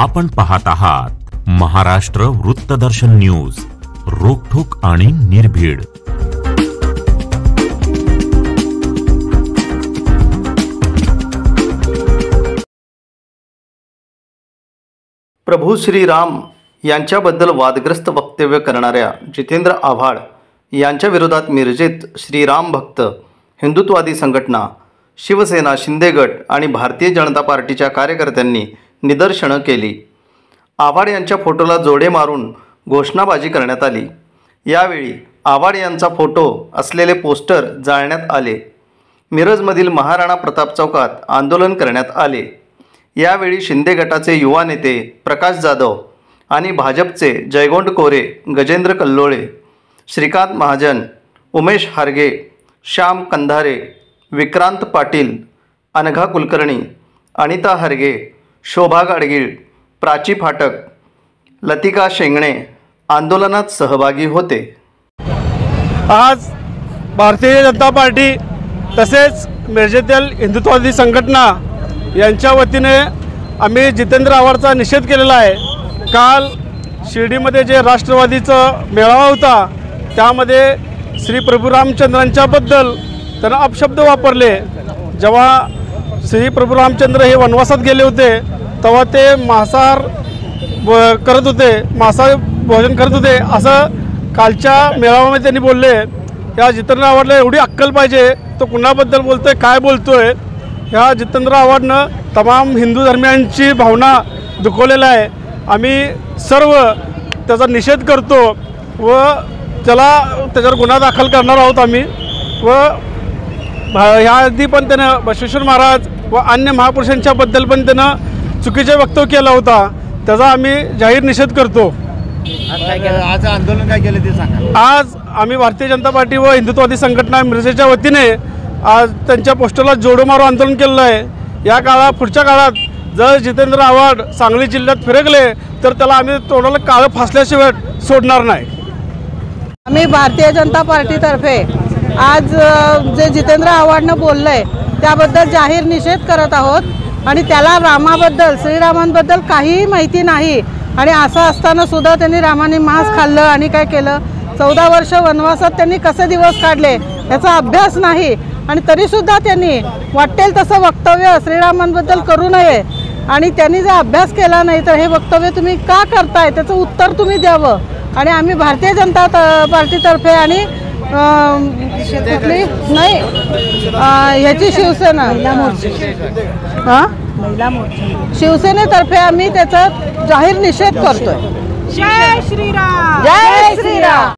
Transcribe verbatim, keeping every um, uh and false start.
आपण पाहत आहात महाराष्ट्र वृत्तदर्शन न्यूज, रोखठोक आणि निर्भीड। प्रभू श्रीराम यांच्याबद्दल वादग्रस्त वक्तव्य करणाऱ्या जितेंद्र आव्हाड यांच्या विरोधात मिरजेत श्रीराम भक्त, हिंदुत्ववादी संघटना, शिवसेना, शिंदे गट आणि भारतीय जनता पार्टीच्या कार्यकर्त्यांनी निदर्शनं केली। आव्हाड यांच्या फोटोला जोडे मारून घोषणाबाजी करण्यात आली। यावेळी आव्हाड यांचा फोटो असलेले पोस्टर जाळण्यात आले। मिरजमधील महाराणा प्रताप चौकात आंदोलन करण्यात आले। यावेळी शिंदे गटाचे युवा नेते प्रकाश जाधव आणि भाजपचे जयगोंड कोरे, गजेंद्र कल्लोळे, श्रीकांत महाजन, उमेश हारगे, श्याम कंधारे, विक्रांत पाटील, अनघा कुलकर्णी, अनिता हरगे, शोभा गाडगीळ, प्राची फाटक, लतिका शेंगणे आंदोलनात सहभागी होते। आज भारतीय जनता पार्टी तसेच मिरजेतील हिंदुत्ववादी संघटना यांच्या वतीने आम्ही जितेंद्र आव्हाडचा निषेध केलेला आहे। काल शिर्डीमध्ये जे राष्ट्रवादीचा मेळावा होता त्यामध्ये श्री प्रभू रामचंद्रांच्याबद्दल त्यांना अपशब्द वापरले। जेव्हा श्री प्रभू रामचंद्र हे वनवासात गेले होते तेव्हा ते मांसाहार करत होते, मांसाहार भोजन करत होते असं कालच्या मेळाव्यामध्ये त्यांनी बोलले। या जितेंद्र आव्हाडला एवढी अक्कल पाहिजे, तो कुणाबद्दल बोलतोय, काय बोलतोय। ह्या जितेंद्र आव्हाडनं तमाम हिंदू धर्मियांची भावना दुखवलेला आहे। आम्ही सर्व त्याचा निषेध करतो व त्याला त्याच्यावर गुन्हा दाखल करणार आहोत आम्ही। व ह्याआधी पण त्यानं बसवेश्वर महाराज व अन्य महापुरुषांच्याबद्दल पण त्यानं चुकीचे वक्तव्य केला होता, त्याचा आम्ही जाहीर निषेध करतो। आज आंदोलन काय केलं ते सांगा। आज आम्ही भारतीय जनता पार्टी व हिंदुत्ववादी संघटना मिरजेच्या वतीने आज त्यांच्या पोस्टरला जोडो मारो आंदोलन केलं आहे। या काळात पुढच्या काळात जर जितेंद्र आव्हाड सांगली जिल्ह्यात फिरकले तर त्याला आम्ही तोंडाला काळं फासल्याशिवाय सोडणार नाही। आम्ही भारतीय जनता पार्टीतर्फे आज जे जितेंद्र आव्हाडनं बोललंय त्याबद्दल जाहीर निषेध करत आहोत आणि त्याला रामाबद्दल, श्रीरामांबद्दल काहीही माहिती नाही आणि असं असताना सुद्धा त्यांनी रामाने मांस खाल्लं आणि काय केलं, चौदा वर्ष वनवासात त्यांनी कसे दिवस काढले याचा अभ्यास नाही आणि तरीसुद्धा त्यांनी वाटेल तसं वक्तव्य श्रीरामांबद्दल करू नये आणि त्यांनी जर अभ्यास केला नाही तर हे वक्तव्य तुम्ही का करताय त्याचं उत्तर तुम्ही द्यावं। आणि आम्ही भारतीय जनता पार्टीतर्फे आणि कुठली नाही ह्याची शिवसेना हां शिवसेनेतर्फे आम्ही त्याचा जाहीर निषेध करतोय। जय श्रीराम, जय श्रीराम।